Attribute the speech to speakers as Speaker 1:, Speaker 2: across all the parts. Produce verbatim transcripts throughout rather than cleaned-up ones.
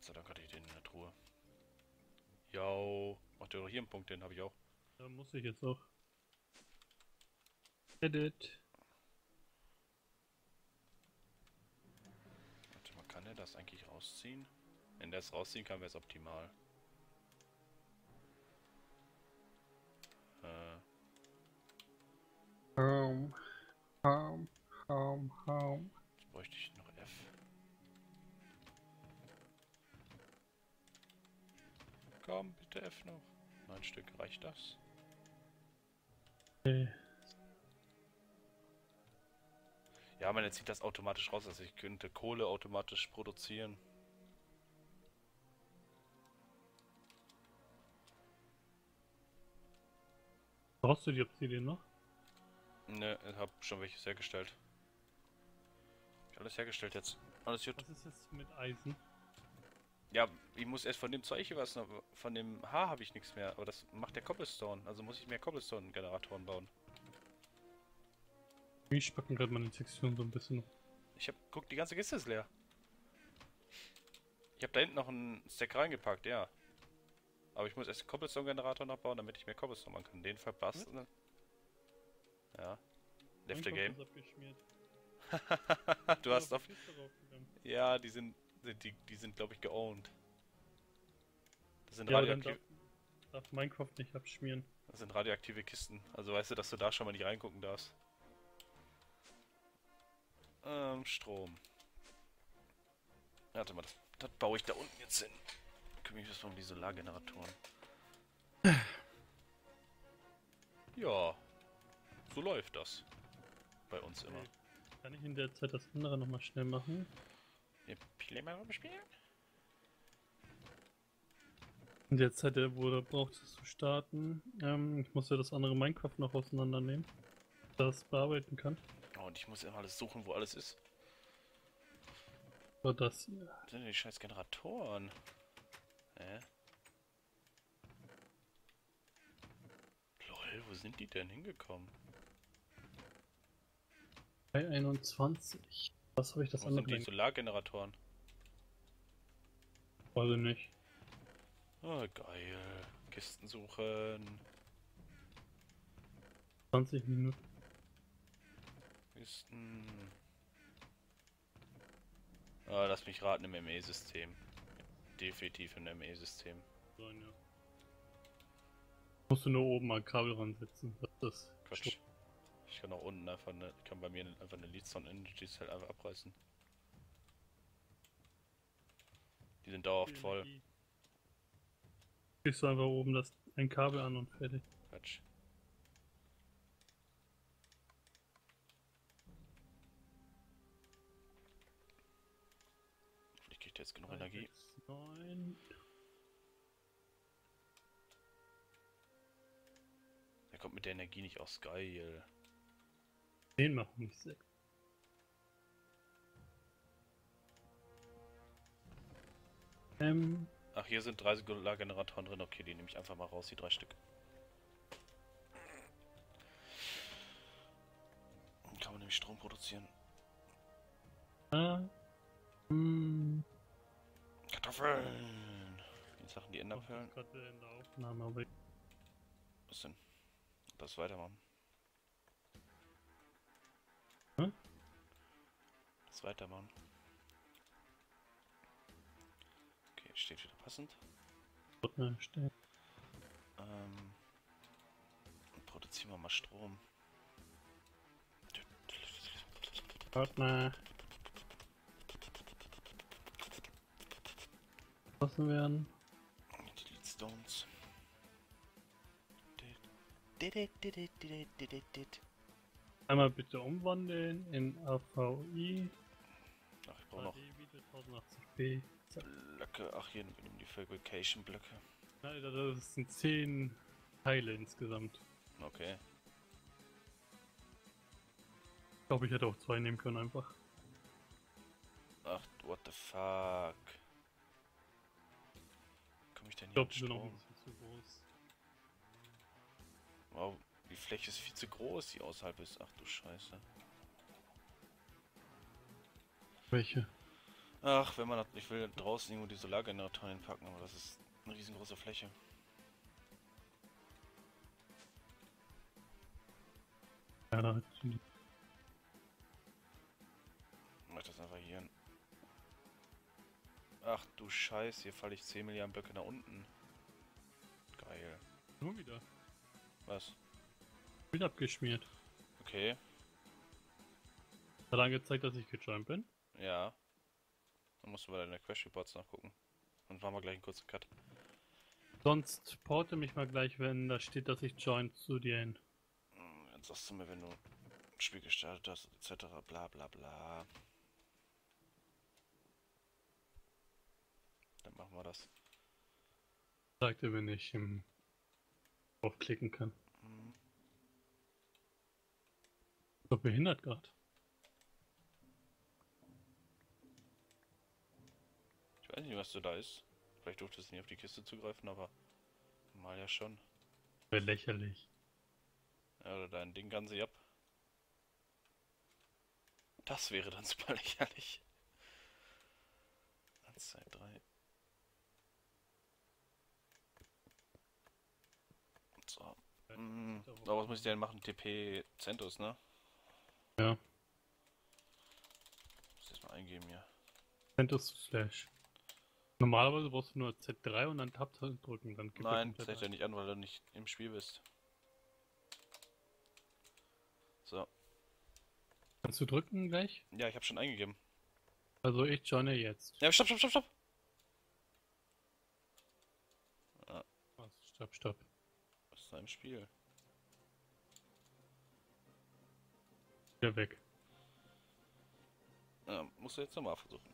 Speaker 1: sei Dank hatte ich den in der Truhe. Jo, mach dir doch hier einen Punkt, den habe ich auch.
Speaker 2: Da muss ich jetzt auch. Edit.
Speaker 1: Warte mal, kann er das eigentlich rausziehen? Wenn der es rausziehen kann, wäre es optimal. Äh,
Speaker 2: Home, home, home, home.
Speaker 1: jetzt bräuchte ich noch F. Komm, bitte F noch. Neun Stück, reicht das?
Speaker 2: Okay.
Speaker 1: Ja, man, jetzt zieht das automatisch raus. Also ich könnte Kohle automatisch produzieren.
Speaker 2: Brauchst du die Obsidian noch?
Speaker 1: Ne, ich hab schon welches hergestellt. Ich alles hergestellt jetzt. Alles gut.
Speaker 2: Was ist jetzt mit Eisen?
Speaker 1: Ja, ich muss erst von dem Zeug hier was noch. Von dem Haar habe ich nichts mehr. Aber das macht der Cobblestone. Also muss ich mehr Cobblestone-Generatoren bauen.
Speaker 2: Ich spacken gerade meine Texturen so ein bisschen.
Speaker 1: Ich hab. Guck, die ganze Kiste ist leer. Ich habe da hinten noch einen Stack reingepackt, ja. Aber ich muss erst den Cobblestone-Generator noch bauen, damit ich mehr Cobblestone machen kann. Den verbasteln. Hm? Ja. Left the game. Du hast auf. Ja, die sind. Die, die sind, glaube ich, geowned. Das sind
Speaker 2: Ja, dann
Speaker 1: radioaktive.
Speaker 2: darf, darf Minecraft nicht abschmieren.
Speaker 1: Das sind radioaktive Kisten. Also weißt du, dass du da schon mal nicht reingucken darfst. Ähm, Strom. Warte mal, das, das baue ich da unten jetzt hin. Kümmere mich erstmal um die Solargeneratoren. Ja, so läuft das. Bei uns immer.
Speaker 2: Okay. Kann ich in der Zeit das andere nochmal schnell machen?
Speaker 1: Wir Pile mal rumspielen?
Speaker 2: In der Zeit, wo du brauchst es zu starten. Ähm, ich muss ja das andere Minecraft noch auseinandernehmen. Das bearbeiten kann.
Speaker 1: Oh, und ich muss immer alles suchen, wo alles ist.
Speaker 2: So, das hier.
Speaker 1: Was sind denn die scheiß Generatoren? Hä? Lol, wo sind die denn hingekommen?
Speaker 2: Bei einundzwanzig. Was habe ich das
Speaker 1: Wo sind
Speaker 2: andere?
Speaker 1: die Solargeneratoren?
Speaker 2: Weiß ich nicht.
Speaker 1: Oh, geil. Kisten suchen.
Speaker 2: zwanzig Minuten.
Speaker 1: Kisten. Ah, lass mich raten, im M E-System. Definitiv im M E-System.
Speaker 2: So, ja. Musst du nur oben mal Kabel ransetzen. Das ist
Speaker 1: Quatsch. Ich kann auch unten einfach eine, ich kann bei mir einfach eine Leadstone Energy Cell einfach abreißen. Die sind dauerhaft voll.
Speaker 2: Schließt du einfach oben das ein Kabel an und fertig.
Speaker 1: Quatsch. Vielleicht kriegt er jetzt genug Energie.
Speaker 2: neun.
Speaker 1: Er kommt mit der Energie nicht aus. Geil.
Speaker 2: zehn machen nicht sechs. Ähm.
Speaker 1: Ach, hier sind drei Solargeneratoren drin. Okay, die nehme ich einfach mal raus, die drei Stück. Dann kann man nämlich Strom produzieren.
Speaker 2: Ah. Hm.
Speaker 1: Kartoffeln! Die Sachen, die Enderperlen.
Speaker 2: Gerade in der Aufnahme, aber
Speaker 1: Was denn? Das weitermachen.
Speaker 2: Hm?
Speaker 1: Das weitermachen. Okay, steht wieder passend.
Speaker 2: stellen.
Speaker 1: Ähm. Produzieren wir mal Strom.
Speaker 2: Partner. Lassen werden.
Speaker 1: Die Leadstones.
Speaker 2: Einmal bitte umwandeln in A V I.
Speaker 1: Ach, ich brauche noch
Speaker 2: tausendachtzig p.
Speaker 1: Blöcke. Ach, hier nehmen die Fabrication Blöcke.
Speaker 2: Alter, das sind zehn Teile insgesamt.
Speaker 1: Okay.
Speaker 2: Ich glaube, ich hätte auch zwei nehmen können einfach.
Speaker 1: Ach, what the fuck. Komme ich denn
Speaker 2: Ich
Speaker 1: hier
Speaker 2: glaube, die sind noch ein
Speaker 1: Strom?
Speaker 2: bisschen zu groß.
Speaker 1: Wow, die Fläche ist viel zu groß, die außerhalb ist. Ach du Scheiße.
Speaker 2: Welche?
Speaker 1: Ach, wenn man hat, ich will draußen irgendwo die Solargeneratoren hinpacken, aber das ist eine riesengroße Fläche.
Speaker 2: Ja, da hat die-
Speaker 1: Ich mach das einfach hier hin. Ach du Scheiß, hier falle ich zehn Milliarden Blöcke nach unten. Geil.
Speaker 2: nur wieder.
Speaker 1: Was?
Speaker 2: Wieder abgeschmiert.
Speaker 1: Okay.
Speaker 2: Hat angezeigt, dass ich gejoint bin.
Speaker 1: Ja. Dann musst du bei deinen Crash Reports nachgucken. Dann machen wir gleich einen kurzen Cut.
Speaker 2: Sonst porte mich mal gleich, wenn da steht, dass ich join zu dir hin.
Speaker 1: Hm, Jetzt sagst du mir, wenn du ein Spiel gestartet hast, et cetera. Bla bla bla. Dann machen wir das.
Speaker 2: Sagte, wenn ich ähm, aufklicken kann.
Speaker 1: Hm.
Speaker 2: So behindert gerade.
Speaker 1: Ich weiß nicht, was du da ist. Vielleicht durftest du nicht auf die Kiste zugreifen, aber mal ja schon.
Speaker 2: Wäre lächerlich.
Speaker 1: Ja, oder dein Ding kann sie ab. Das wäre dann super lächerlich. eins, zwei, drei. So. Mm. Aber was muss ich denn machen? T P Centos, ne?
Speaker 2: Ja.
Speaker 1: Muss ich das mal eingeben hier.
Speaker 2: Centos Slash. Normalerweise brauchst du nur Z drei und dann Tab drücken. Dann gibt er
Speaker 1: Nein,
Speaker 2: komplett
Speaker 1: zeigt ja
Speaker 2: ein.
Speaker 1: nicht an, weil du nicht im Spiel bist. So.
Speaker 2: Kannst du drücken gleich?
Speaker 1: Ja, ich habe schon eingegeben.
Speaker 2: Also ich joine jetzt.
Speaker 1: Ja, stopp, stopp, stopp, stopp!
Speaker 2: Was? Stopp, stopp.
Speaker 1: Was ist da im Spiel?
Speaker 2: Wieder weg.
Speaker 1: Ja, musst du jetzt nochmal versuchen.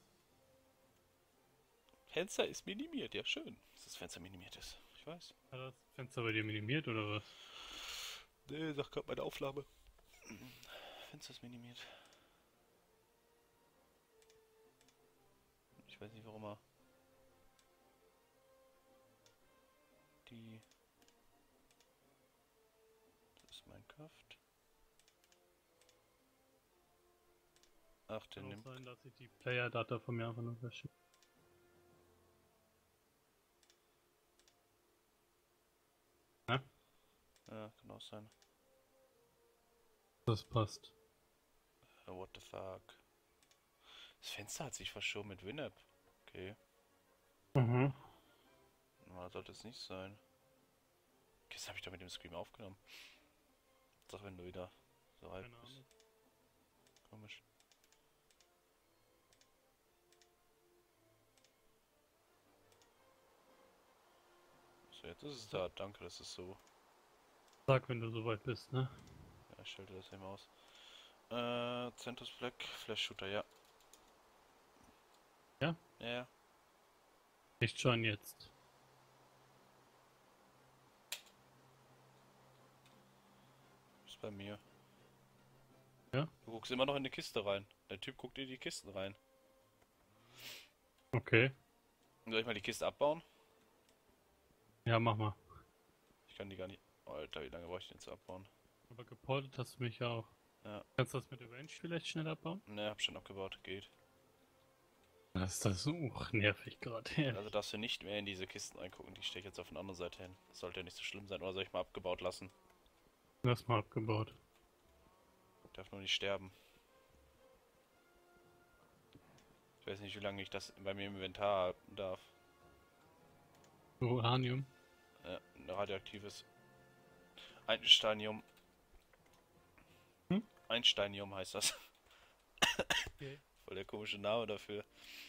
Speaker 1: Fenster ist minimiert, ja schön, dass das Fenster minimiert ist. Ich weiß.
Speaker 2: Hat das Fenster bei dir minimiert oder was?
Speaker 1: Nee, sag grad meine Aufnahme. Fenster ist minimiert. Ich weiß nicht, warum er die... Das ist Minecraft. Ach, der
Speaker 2: Kann auch
Speaker 1: nimmt...
Speaker 2: sein, dass ich die Player-Data von mir einfach nur verschicke. Ja,
Speaker 1: Ja, kann auch sein.
Speaker 2: das passt.
Speaker 1: Uh, what the fuck. Das Fenster hat sich verschoben mit Winamp. Okay.
Speaker 2: Mhm.
Speaker 1: Na, sollte es nicht sein. Gestern habe ich doch mit dem Scream aufgenommen. Sag, wenn du wieder so halb
Speaker 2: Keine
Speaker 1: bist.
Speaker 2: Ahnung.
Speaker 1: Komisch. So, jetzt ist es da. Danke, das ist so.
Speaker 2: Sag, wenn du soweit bist, ne?
Speaker 1: Ja, ich schalte das eben aus. Äh, Centus Black, Flash Shooter, ja.
Speaker 2: Ja?
Speaker 1: Ja, ja.
Speaker 2: Ich join jetzt.
Speaker 1: Ist bei mir.
Speaker 2: Ja?
Speaker 1: Du guckst immer noch in die Kiste rein. Der Typ guckt in die Kisten rein.
Speaker 2: Okay.
Speaker 1: Soll ich mal die Kiste abbauen?
Speaker 2: Ja, mach mal.
Speaker 1: Ich kann die gar nicht... Alter, wie lange brauche ich den zu abbauen?
Speaker 2: Aber geportet hast du mich ja auch.
Speaker 1: Ja.
Speaker 2: Kannst du das mit der Range vielleicht schnell abbauen?
Speaker 1: Ne, hab schon abgebaut. Geht.
Speaker 2: Das ist das so uch, nervig gerade.
Speaker 1: Also darfst du nicht mehr in diese Kisten reingucken. Die stehe ich jetzt auf eine andere Seite hin. Das sollte ja nicht so schlimm sein. Oder soll ich mal abgebaut lassen?
Speaker 2: Lass mal abgebaut.
Speaker 1: Ich darf nur nicht sterben. Ich weiß nicht, wie lange ich das bei mir im Inventar halten darf.
Speaker 2: Uranium.
Speaker 1: Ja, ein radioaktives Einsteinium.
Speaker 2: Hm?
Speaker 1: Einsteinium heißt das.
Speaker 2: Okay.
Speaker 1: Voll der komische Name dafür.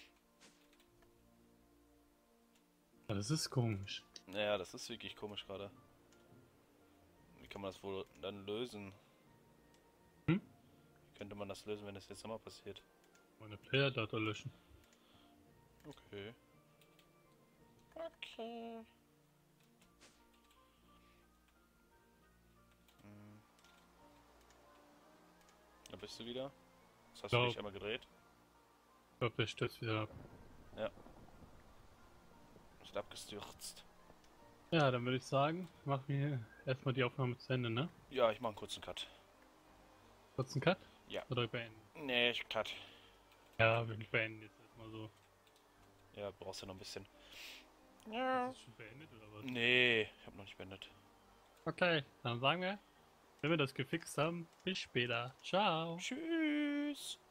Speaker 2: Ja, das ist komisch.
Speaker 1: Naja, das ist wirklich komisch gerade. Wie kann man das wohl dann lösen?
Speaker 2: Hm?
Speaker 1: Wie könnte man das lösen, wenn das jetzt nochmal passiert?
Speaker 2: Meine Player-Data löschen.
Speaker 1: Okay. Okay. Hm. Da bist du wieder. Das hast
Speaker 2: Ja.
Speaker 1: du dich einmal gedreht.
Speaker 2: Ich glaube, der stürzt wieder ab.
Speaker 1: Ist abgestürzt.
Speaker 2: Ja, dann würde ich sagen, machen wir erstmal die Aufnahme zu Ende, ne?
Speaker 1: Ja, ich mache einen kurzen Cut.
Speaker 2: Kurzen Cut?
Speaker 1: Ja.
Speaker 2: Oder beenden?
Speaker 1: Nee, ich cut.
Speaker 2: Ja, wir beenden jetzt. Also,
Speaker 1: Ja, brauchst du noch ein bisschen.
Speaker 2: ist das schon beendet oder was?
Speaker 1: Nee, ich hab noch nicht beendet.
Speaker 2: Okay, dann sagen wir, wenn wir das gefixt haben, bis später. Ciao.
Speaker 1: Tschüss.